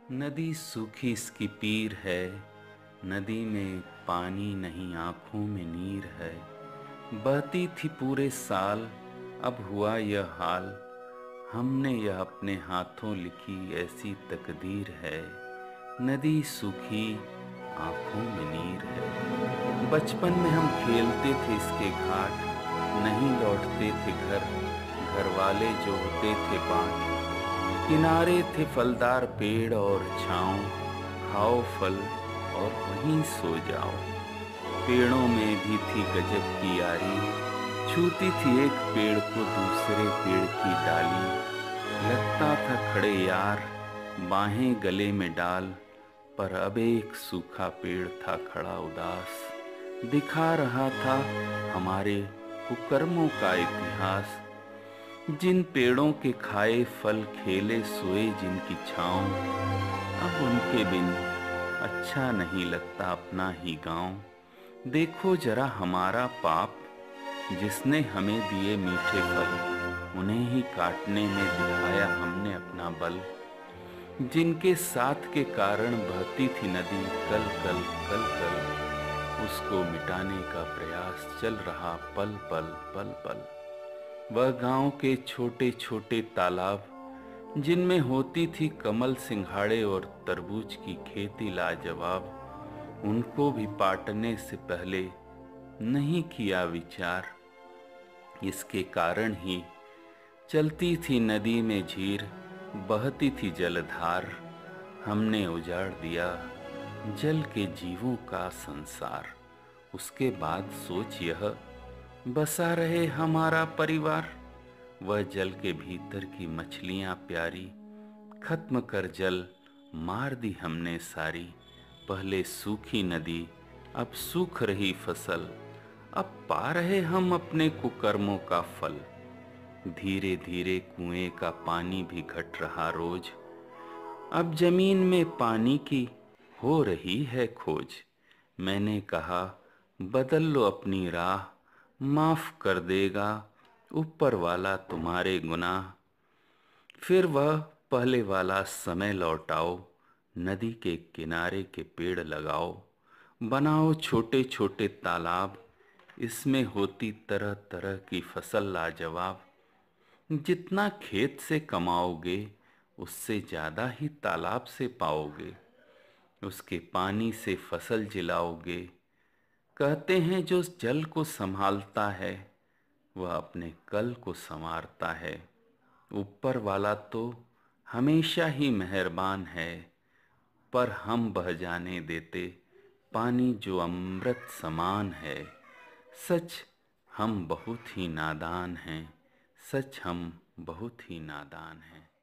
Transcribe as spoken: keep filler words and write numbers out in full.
नदी सूखी इसकी पीर है, नदी में पानी नहीं आँखों में नीर है। बहती थी पूरे साल, अब हुआ यह हाल, हमने यह अपने हाथों लिखी ऐसी तकदीर है। नदी सूखी आँखों में नीर है। बचपन में हम खेलते थे इसके घाट, नहीं लौटते थे घर, घर वाले जो होते थे बाट। किनारे थे फलदार पेड़ और छाँव, खाओ फल और वहीं सो जाओ। पेड़ों में भी थी गजब की यारी, छूती थी एक पेड़ को दूसरे पेड़ की डाली। लगता था खड़े यार बाहें गले में डाल, पर अब एक सूखा पेड़ था खड़ा उदास। दिखा रहा था हमारे कुकर्मों का इतिहास, जिन पेड़ों के खाए फल खेले सोए जिनकी छाँव। अब उनके बिन अच्छा नहीं लगता अपना ही गांव। देखो जरा हमारा पाप, जिसने हमें दिए मीठे फल, उन्हें ही काटने में दिखाया हमने अपना बल। जिनके साथ के कारण बहती थी नदी कल कल कल कल, उसको मिटाने का प्रयास चल रहा पल पल पल पल। वह गांव के छोटे छोटे तालाब, जिनमें होती थी कमल सिंघाड़े और तरबूज की खेती लाजवाब, उनको भी पाटने से पहले नहीं किया विचार। इसके कारण ही चलती थी नदी में झीर, बहती थी जलधार। हमने उजाड़ दिया जल के जीवों का संसार। उसके बाद सोच यह, बसा रहे हमारा परिवार। वह जल के भीतर की मछलियां प्यारी, खत्म कर जल मार दी हमने सारी। पहले सूखी नदी अब सूख रही फसल, अब पा रहे हम अपने कुकर्मों का फल। धीरे धीरे कुएं का पानी भी घट रहा रोज, अब जमीन में पानी की हो रही है खोज। मैंने कहा बदल लो अपनी राह, माफ कर देगा ऊपर वाला तुम्हारे गुनाह। फिर वह पहले वाला समय लौटाओ, नदी के किनारे के पेड़ लगाओ। बनाओ छोटे छोटे तालाब, इसमें होती तरह तरह की फसल लाजवाब। जितना खेत से कमाओगे, उससे ज़्यादा ही तालाब से पाओगे। उसके पानी से फसल जिलाओगे। कहते हैं जो जल को संभालता है, वह अपने कल को संवारता है। ऊपर वाला तो हमेशा ही मेहरबान है, पर हम बह जाने देते पानी जो अमृत समान है। सच हम बहुत ही नादान हैं, सच हम बहुत ही नादान हैं।